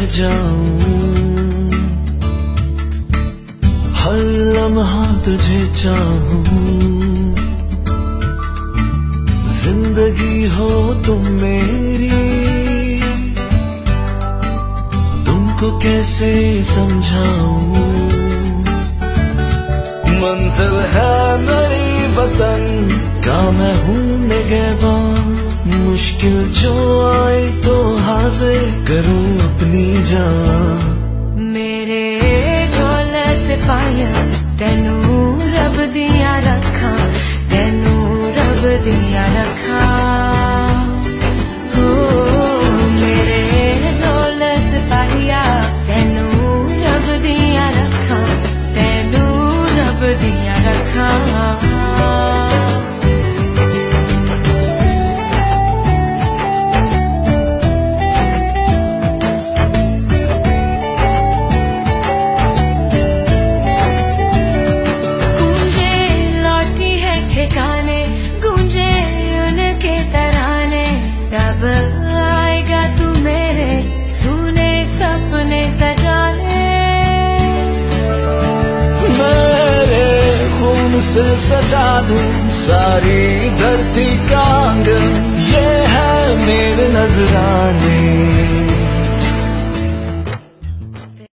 जाऊं, हर लम्हा तुझे चाहूं। जिंदगी हो तुम मेरी, तुमको कैसे समझाऊं। मंजिल है मेरी वतन का, मैं हूँ निगहबान। मुश्किल जो आए तो हाजिर करूं अपनी जान। मेरे ढोल सिपाहिया तेनू रब दिया रखा, तेनू रब दिया रखा। हो मेरे ढोल सिपाहिया तेनू रब दिया रखा, तेनू रब दिया रखा। गूंजे उनके तराने, तब आएगा तू मेरे सुने सपने सजाने। मेरे खून से सजा दूं सारी धरती का आंगन, ये है मेरे नजराने।